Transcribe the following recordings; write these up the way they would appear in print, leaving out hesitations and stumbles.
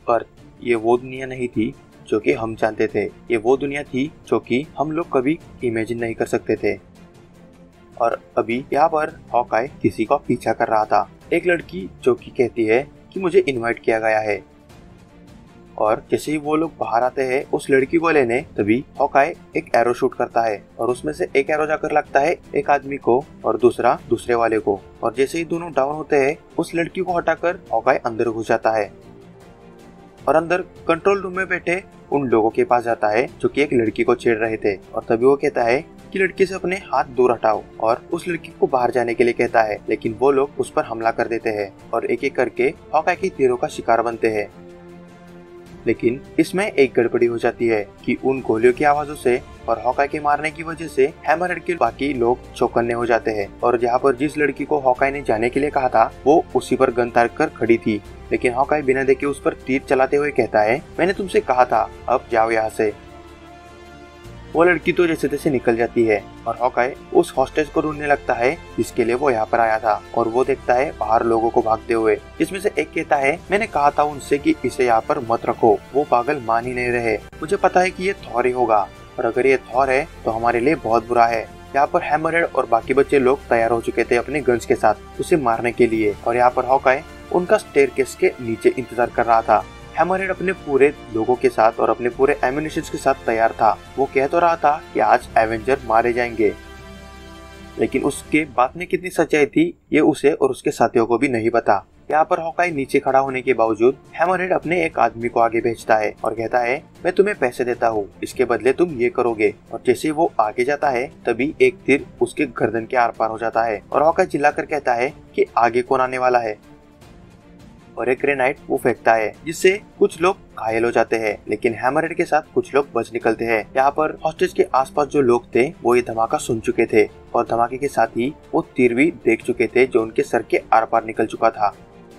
अर्थ ये वो दुनिया नहीं थी जो कि हम जानते थे। ये वो दुनिया थी जो कि हम लोग कभी इमेजिन नहीं कर सकते थे। और अभी यहाँ पर हॉकाई किसी का पीछा कर रहा था। एक लड़की जो कि कहती है कि मुझे इनवाइट किया गया है। और जैसे ही वो लोग बाहर आते हैं उस लड़की को लेने, तभी हॉकाई एक एरो शूट करता है और उसमें से एक एरो जाकर लगता है एक आदमी को और दूसरा दूसरे वाले को। और जैसे ही दोनों डाउन होते हैं उस लड़की को हटाकर हॉकाई अंदर घुस जाता है और अंदर कंट्रोल रूम में बैठे उन लोगों के पास जाता है जो कि एक लड़की को छेड़ रहे थे। और तभी वो कहता है कि लड़की से अपने हाथ दूर हटाओ और उस लड़की को बाहर जाने के लिए कहता है, लेकिन वो लोग उस पर हमला कर देते हैं और एक एक करके हॉकाई के तीरों का शिकार बनते हैं। लेकिन इसमें एक गड़बड़ी हो जाती है कि उन गोलियों की आवाजों से और हॉकाई के मारने की वजह से हैमरहेड के बाकी लोग चौकन्ने हो जाते हैं। और जहाँ पर जिस लड़की को हॉकाई ने जाने के लिए कहा था वो उसी पर गन ताक कर खड़ी थी, लेकिन हॉकाई बिना देखे उस पर तीर चलाते हुए कहता है, मैंने तुमसे कहा था, अब जाओ यहाँ से। वो लड़की तो जैसे तैसे निकल जाती है और हॉकाई उस हॉस्टेज को ढूंढने लगता है जिसके लिए वो यहाँ पर आया था। और वो देखता है बाहर लोगों को भागते हुए, जिसमें से एक कहता है, मैंने कहा था उनसे कि इसे यहाँ पर मत रखो। वो पागल मान ही नहीं रहे। मुझे पता है कि ये थॉर ही होगा और अगर ये थॉर है तो हमारे लिए बहुत बुरा है। यहाँ पर हैमरहेड और बाकी बच्चे लोग तैयार हो चुके थे अपने गन्स के साथ उसे मारने के लिए। और यहाँ पर हॉकाई उनका स्टेयरकेस के नीचे इंतजार कर रहा था। हैमरहेड अपने पूरे लोगों के साथ और अपने पूरे एम्युनिशन के साथ तैयार था। वो कह तो रहा था कि आज एवेंजर मारे जाएंगे, लेकिन उसके बात में कितनी सच्चाई थी ये उसे और उसके साथियों को भी नहीं पता। यहाँ पर हॉकाई नीचे खड़ा होने के बावजूद हैमरहेड अपने एक आदमी को आगे भेजता है और कहता है, मैं तुम्हें पैसे देता हूँ, इसके बदले तुम ये करोगे। और जैसे वो आगे जाता है तभी एक तीर उसके गर्दन के आर पार हो जाता है और हॉकाई चिल्लाकर कहता है कि आगे कौन आने वाला है। और एक ग्रेनाइट वो फेंकता है जिससे कुछ लोग घायल हो जाते हैं, लेकिन हैमरहेड के साथ कुछ लोग बच निकलते हैं। यहाँ पर हॉस्टेज के आसपास जो लोग थे वो ये धमाका सुन चुके थे और धमाके के साथ ही वो तीर भी देख चुके थे जो उनके सर के आर पार निकल चुका था।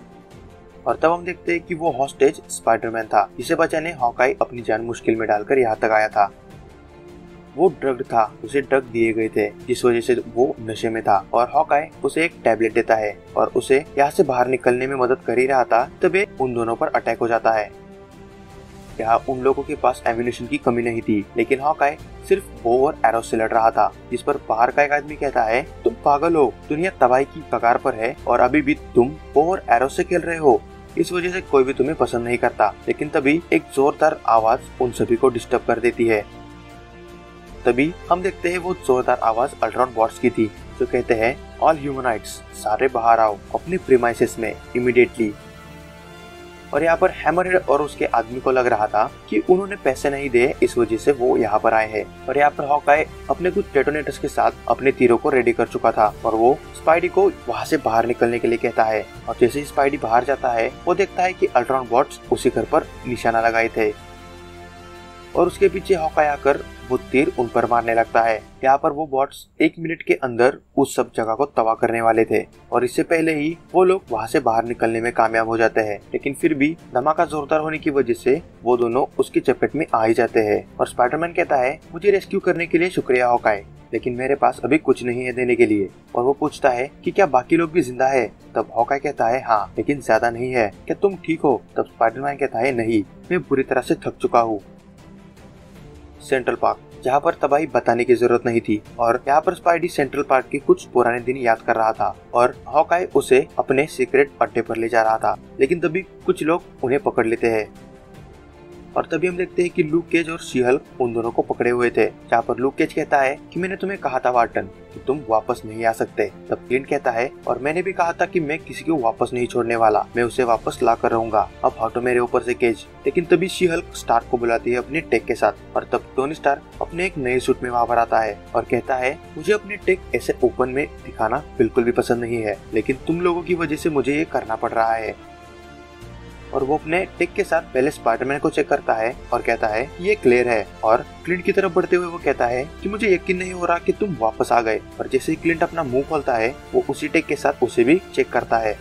और तब हम देखते हैं कि वो हॉस्टेज स्पाइडरमैन था जिसे बचाने हॉकाई अपनी जान मुश्किल में डालकर यहाँ तक आया था। वो ड्रग्ड था, उसे ड्रग दिए गए थे जिस वजह से वो नशे में था। और हॉकाई उसे एक टैबलेट देता है और उसे यहाँ से बाहर निकलने में मदद कर ही रहा था तभी उन दोनों पर अटैक हो जाता है। यहाँ उन लोगों के पास एम्युनिशन की कमी नहीं थी, लेकिन हॉकाई सिर्फ बो और एरो से लड़ रहा था, जिस पर बाहर का एक आदमी कहता है, तुम पागल हो, दुनिया तबाही की कगार पर है और अभी भी तुम बो और एरो से खेल रहे हो। इस वजह से कोई भी तुम्हें पसंद नहीं करता। लेकिन तभी एक जोरदार आवाज उन सभी को डिस्टर्ब कर देती है। तभी हम देखते हैं वो जोरदार आवाज अल्ट्रॉन बॉट्स की थी जो कहते हैं, ऑल ह्यूमनाइट्स सारे बाहर आओ अपने प्रीमाइसेस में इमीडिएटली। और यहाँ पर हैमरहेड और उसके आदमी को लग रहा था कि उन्होंने पैसे नहीं दिए, इस वजह से वो यहाँ पर आए हैं। और यहाँ पर हॉकाई अपने कुछ डेटोनेटर्स के साथ अपने तीरों को रेडी कर चुका था और वो स्पाइडी को वहाँ से बाहर निकलने के लिए कहता है। और जैसे ही स्पाइडी बाहर जाता है वो देखता है कि अल्ट्रॉन बॉट्स उसी घर पर निशाना लगाए थे और उसके पीछे हॉकाई आकर वो तीर उन पर मारने लगता है। यहाँ पर वो बॉट्स 1 मिनट के अंदर उस सब जगह को तबाह करने वाले थे और इससे पहले ही वो लोग वहाँ से बाहर निकलने में कामयाब हो जाते हैं। लेकिन फिर भी धमाका जोरदार होने की वजह से वो दोनों उसकी चपेट में आ ही जाते हैं। और स्पाइडरमैन कहता है, मुझे रेस्क्यू करने के लिए शुक्रिया हॉकाई, लेकिन मेरे पास अभी कुछ नहीं है देने के लिए। और वो पूछता है कि क्या बाकी लोग भी जिंदा है? तब हॉकाई कहता है, हाँ, लेकिन ज्यादा नहीं है। क्या तुम ठीक हो? तब स्पाइडरमैन कहता है, नहीं, मैं बुरी तरह से थक चुका हूँ। सेंट्रल पार्क, जहाँ पर तबाही बताने की जरूरत नहीं थी। और यहाँ पर स्पाइडी सेंट्रल पार्क के कुछ पुराने दिन याद कर रहा था और हॉकाई उसे अपने सीक्रेट अड्डे पर ले जा रहा था। लेकिन तभी कुछ लोग उन्हें पकड़ लेते हैं और तभी हम देखते हैं कि लूक केज और शी हल्क उन दोनों को पकड़े हुए थे। जहाँ पर लूक केज कहता है कि मैंने तुम्हें कहा था वार्टन कि तुम वापस नहीं आ सकते। तब क्लिंट कहता है, और मैंने भी कहा था कि मैं किसी को वापस नहीं छोड़ने वाला, मैं उसे वापस ला कर रहूंगा, अब हटो मेरे ऊपर से केज। लेकिन तभी शी हल्क स्टार्क को बुलाती है अपने टेक के साथ और तब टोनी स्टार्क अपने एक नए सूट में वहाँ पर आता है और कहता है, मुझे अपने टेक ऐसे ओपन में दिखाना बिल्कुल भी पसंद नहीं है, लेकिन तुम लोगों की वजह से मुझे ये करना पड़ रहा है। और वो अपने टेक के साथ पहले स्पाइडरमैन को चेक करता है और कहता है ये क्लियर है। और क्लिंट की तरफ बढ़ते हुए वो कहता है कि मुझे यकीन नहीं हो रहा कि तुम वापस आ गए। और जैसे ही क्लिंट अपना मुंह खोलता है वो उसी टेक के साथ उसे भी चेक करता है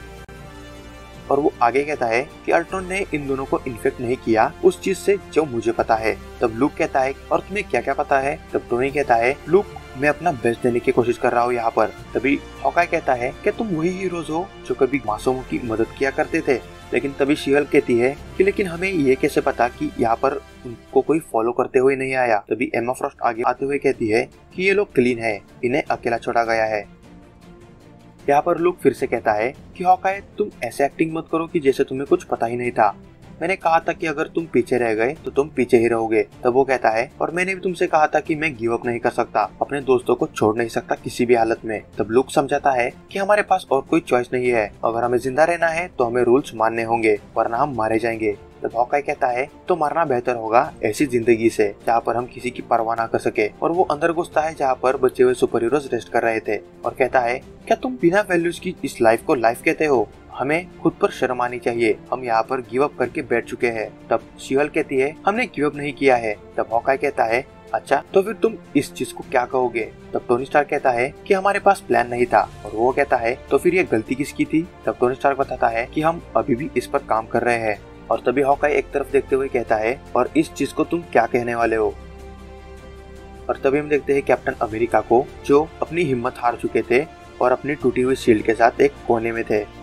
और वो आगे कहता है कि अल्ट्रॉन ने इन दोनों को इन्फेक्ट नहीं किया उस चीज से जो मुझे पता है। तब लूक कहता है, और तुम्हें क्या क्या पता है? तब टोनी कहता है, लूक, मैं अपना बेस्ट देने की कोशिश कर रहा हूँ यहाँ पर। तभी हॉकाई कहता है, क्या तुम वही हीरोज हो जो कभी मासूमों की मदद किया करते थे? लेकिन तभी शीहल कहती है कि लेकिन हमें ये कैसे पता कि यहाँ पर उनको कोई फॉलो करते हुए नहीं आया। तभी एम्मा फ्रॉस्ट आगे आते हुए कहती है कि ये लोग क्लीन है, इन्हें अकेला छोड़ा गया है। यहाँ पर लुक फिर से कहता है कि हॉकाई तुम ऐसे एक्टिंग मत करो कि जैसे तुम्हें कुछ पता ही नहीं था। मैंने कहा था कि अगर तुम पीछे रह गए तो तुम पीछे ही रहोगे। तब वो कहता है और मैंने भी तुमसे कहा था कि मैं गिव अप नहीं कर सकता, अपने दोस्तों को छोड़ नहीं सकता किसी भी हालत में। तब लुक समझाता है कि हमारे पास और कोई चॉइस नहीं है, अगर हमें जिंदा रहना है तो हमें रूल्स मानने होंगे वरना हम मारे जाएंगे। तब हॉकाई कहता है तो मरना बेहतर होगा ऐसी जिंदगी से जहाँ पर हम किसी की परवाह ना कर सके। और वो अंदर घुसता है जहाँ पर बचे हुए सुपर हीरोज रेस्ट कर रहे थे और कहता है क्या तुम बिना वैल्यूज की इस लाइफ को लाइफ कहते हो? हमें खुद पर शर्म आनी चाहिए, हम यहाँ पर गिव अप करके बैठ चुके हैं। तब शीहल कहती है हमने गिव अप नहीं किया है। तब हॉकाई कहता है अच्छा तो फिर तुम इस चीज को क्या कहोगे? तब टोनी स्टार्क कहता है कि हमारे पास प्लान नहीं था। और वो कहता है तो फिर ये गलती किसकी थी? तब टोनी स्टार्क बताता है कि हम अभी भी इस पर काम कर रहे हैं। और तभी हॉकाई एक तरफ देखते हुए कहता है और इस चीज को तुम क्या कहने वाले हो? और तभी हम देखते हैं कैप्टन अमेरिका को, जो अपनी हिम्मत हार चुके थे और अपनी टूटी हुई शील्ड के साथ एक कोने में थे।